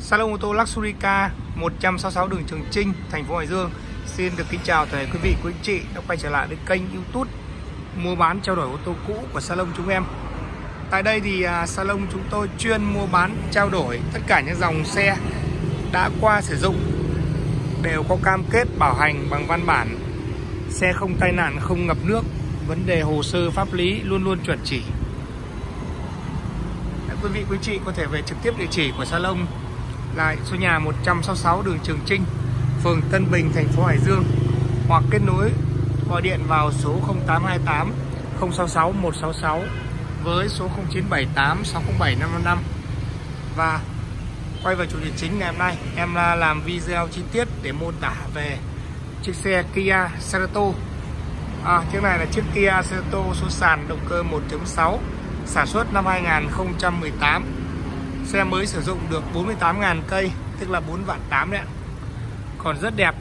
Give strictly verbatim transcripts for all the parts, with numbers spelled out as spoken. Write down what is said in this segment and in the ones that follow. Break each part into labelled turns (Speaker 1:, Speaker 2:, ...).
Speaker 1: Salon ô tô Luxury Car một trăm sáu mươi sáu đường Trường Chinh, thành phố Hải Dương. Xin được kính chào toàn thể quý vị, quý anh chị đã quay trở lại với kênh YouTube mua bán trao đổi ô tô cũ của Salon chúng em. Tại đây thì uh, Salon chúng tôi chuyên mua bán trao đổi tất cả những dòng xe đã qua sử dụng, đều có cam kết bảo hành bằng văn bản, xe không tai nạn, không ngập nước, vấn đề hồ sơ pháp lý luôn luôn chuẩn chỉ. Quý vị quý chị có thể về trực tiếp địa chỉ của Salon là số nhà một trăm sáu mươi sáu đường Trường Chinh, phường Tân Bình, thành phố Hải Dương, hoặc kết nối gọi điện vào số không tám hai tám không sáu sáu một sáu sáu với số không chín bảy tám sáu không bảy năm năm năm. Và quay vào chủ đề chính ngày hôm nay, em làm video chi tiết để mô tả về chiếc xe Kia Cerato. À, chiếc này là chiếc Kia Cerato số sàn, động cơ một chấm sáu, sản xuất năm hai nghìn không trăm mười tám. Xe mới sử dụng được bốn mươi tám nghìn cây, tức là bốn vạn tám đấy ạ. Còn rất đẹp.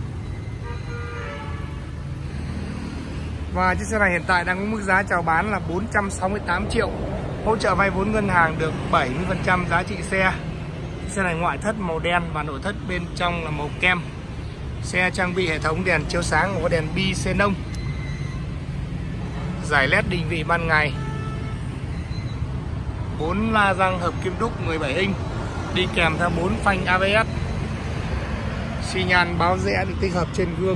Speaker 1: Và chiếc xe này hiện tại đang có mức giá chào bán là bốn trăm sáu mươi tám triệu. Hỗ trợ vay vốn ngân hàng được bảy mươi phần trăm giá trị xe. Chiếc xe này ngoại thất màu đen và nội thất bên trong là màu kem. Xe trang bị hệ thống đèn chiếu sáng có đèn bi xenon, giải led định vị ban ngày, bốn la răng hợp kim đúc mười bảy inch, đi kèm theo bốn phanh a bê ét. Xi nhan báo rẽ được tích hợp trên gương.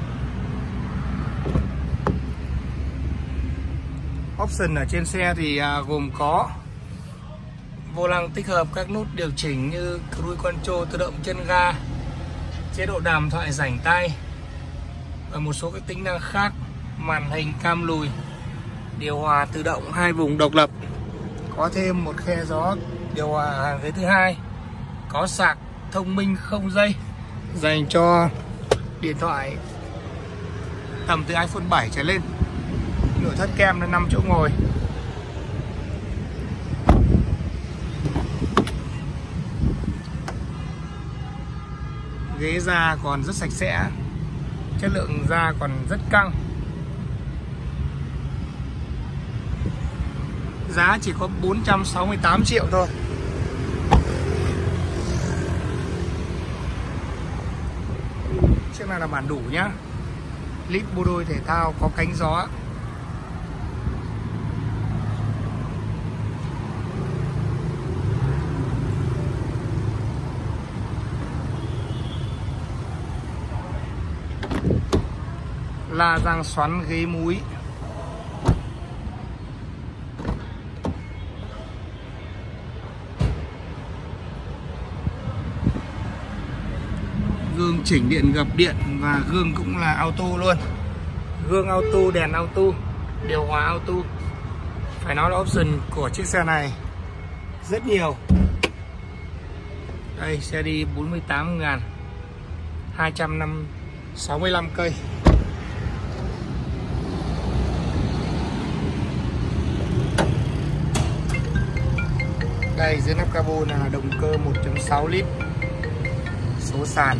Speaker 1: Option ở trên xe thì gồm có vô lăng tích hợp các nút điều chỉnh như cruise control, tự động chân ga, chế độ đàm thoại rảnh tay và một số các tính năng khác. Màn hình cam lùi, điều hòa tự động hai vùng độc lập, có thêm một khe gió điều hòa hàng ghế thứ hai, có sạc thông minh không dây dành cho điện thoại tầm từ iPhone bảy trở lên. Nội thất kem là năm chỗ ngồi. Ghế da còn rất sạch sẽ, chất lượng da còn rất căng. Giá chỉ có bốn trăm sáu mươi tám triệu thôi. Chiếc này là bản đủ nhá. Lít bô đôi thể thao, có cánh gió. La răng xoắn ghế múi. Gương chỉnh điện gập điện và gương cũng là auto luôn. Gương auto, đèn auto, điều hòa auto. Phải nói là option của chiếc xe này rất nhiều. Đây, xe đi bốn mươi tám nghìn hai trăm sáu mươi lăm cây. Đây, dưới nắp cabo là động cơ một chấm sáu lít số sàn.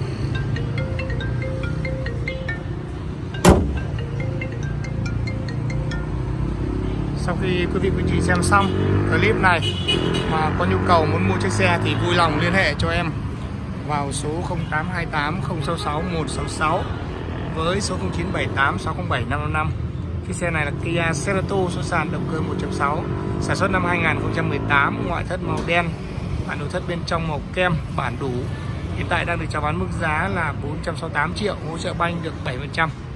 Speaker 1: Sau khi quý vị quý chị xem xong clip này mà có nhu cầu muốn mua chiếc xe thì vui lòng liên hệ cho em vào số không tám hai tám không sáu sáu một sáu sáu với số không chín bảy tám sáu không bảy năm năm năm. Chiếc xe này là Kia Cerato số sàn, động cơ một chấm sáu, sản xuất năm hai nghìn không trăm mười tám, ngoại thất màu đen, bản nội thất bên trong màu kem, bản đủ. Hiện tại đang được chào bán mức giá là bốn trăm sáu mươi tám triệu, hỗ trợ banh được bảy mươi phần trăm.